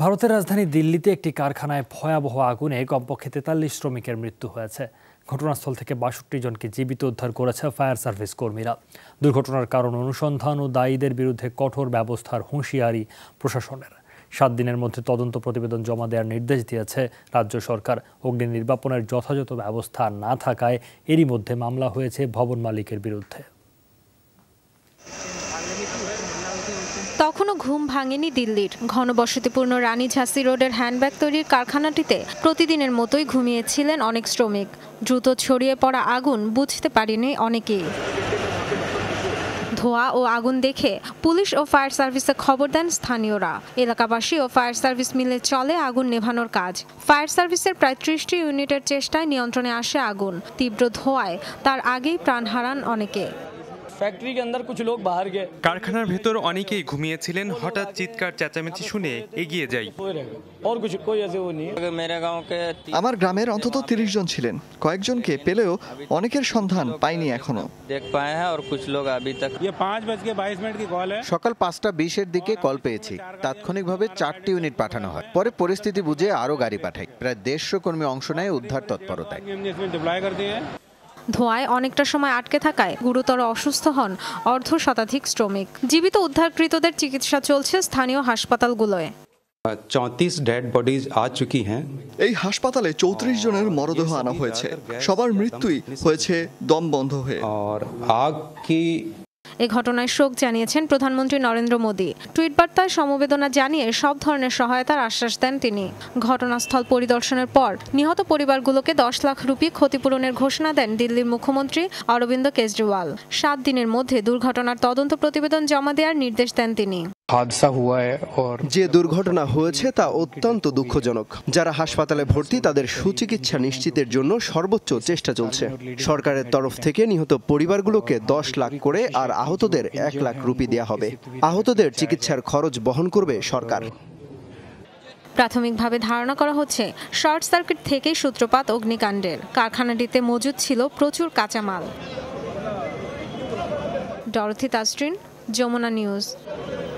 ভারতের রাজধানী দিল্লিতে একটি কারখানায় ভয়াবহ আগুনে কমপক্ষে ৪৩ শ্রমিকের মৃত্যু হয়েছে। ঘটনাস্থল থেকে ৬২ জনকে জীবিত উদ্ধার করেছে ফায়ার সার্ভিস কর্মীরা। দুর্ঘটনার কারণ অনুসন্ধান ও দায়ীদের বিরুদ্ধে কঠোর ব্যবস্থার হুঁশিয়ারি প্রশাসনের। ৭ দিনের মধ্যে তদন্ত প্রতিবেদন জমা দেওয়ার নির্দেশ দিয়েছে রাজ্য সরকার। অগ্নি নির্বাপনের যথাযথ ব্যবস্থা না থাকায় এরই মধ্যে মামলা হয়েছে ভবন মালিকের বিরুদ্ধে। তখনও ঘুম ভাঙেনি দিল্লির। ঘনবসতিপূর্ণ রানী ঝাঁসি রোডের হ্যান্ডব্যাগ তৈরির কারখানাটিতে প্রতিদিনের মতোই ঘুমিয়েছিলেন অনেক শ্রমিক। দ্রুত ছড়িয়ে পড়া আগুন বুঝতে পারেনি অনেকেই। ধোঁয়া ও আগুন দেখে পুলিশ ও ফায়ার সার্ভিসে খবর দেন স্থানীয়রা। এলাকাবাসী ও ফায়ার সার্ভিস মিলে চলে আগুন নেভানোর কাজ। ফায়ার সার্ভিসের প্রায় ৩০টি ইউনিটের চেষ্টায় নিয়ন্ত্রণে আসে আগুন। তীব্র ধোঁয়ায় তার আগেই প্রাণ হারান অনেকে। फैक्ट्री के अंदर कुछ लोग बाहर गए। কারখানার ভেতর অনেকেই ঘুমিয়েছিলেন। হঠাৎ চিৎকার চেঁচামেচি শুনে এগিয়ে যাই। আমার গ্রামের অন্তত ৩০ জন ছিলেন। কয়েকজনকে পেলেও অনেকের সন্ধান পাইনি এখনো। সকাল ৫টা ২০-এর দিকে কল পেয়েছি। তাৎক্ষণিকভাবে ৪টি ইউনিট পাঠানো হয়। পরে পরিস্থিতি বুঝে আরও গাড়ি পাঠাই। প্রায় ১৫০ কর্মী অংশ নেয় উদ্ধার তৎপরতায়। ধোঁয়ায় অনেকটা সময় আটকে থাকায় গুরুতর অসুস্থ হন অর্ধশতাধিক শ্রমিক। জীবিত উদ্ধারকৃতদের চিকিৎসা চলছে স্থানীয় হাসপাতালগুলোয়। 34 ডেড বডিজ আ চুকি হ্যাঁ। এই হাসপাতালে ৩৪ জনের মরদেহ আনা হয়েছে। সবার মৃত্যুই হয়েছে দম বন্ধ হয়ে। আগ কি এ ঘটনায় শোক জানিয়েছেন প্রধানমন্ত্রী নরেন্দ্র মোদী। টুইট বার্তায় সমবেদনা জানিয়ে সব ধরনের সহায়তার আশ্বাস দেন তিনি। ঘটনাস্থল পরিদর্শনের পর নিহত পরিবারগুলোকে ১০ লাখ রুপি ক্ষতিপূরণের ঘোষণা দেন দিল্লির মুখ্যমন্ত্রী অরবিন্দ কেজরিওয়াল। ৭ দিনের মধ্যে দুর্ঘটনার তদন্ত প্রতিবেদন জমা দেওয়ার নির্দেশ দেন তিনি। যে দুর্ঘটনা হয়েছে তা অত্যন্ত দুঃখজনক। যারা হাসপাতালে ভর্তি তাদের সুচিকিৎসা নিশ্চিতের জন্য সর্বোচ্চ চেষ্টা চলছে। সরকারের তরফ থেকে নিহত পরিবারগুলোকে ১০ লাখ করে আর আহতদের ১ লাখ রুপি দেওয়া হবে। আহতদের চিকিৎসার খরচ বহন করবে সরকার। প্রাথমিকভাবে ধারণা করা হচ্ছে শর্ট সার্কিট থেকেই সূত্রপাত অগ্নিকাণ্ডের। কারখানাটিতে মজুদ ছিল প্রচুর কাঁচামাল। Dorothy Tasrin, Jamuna news.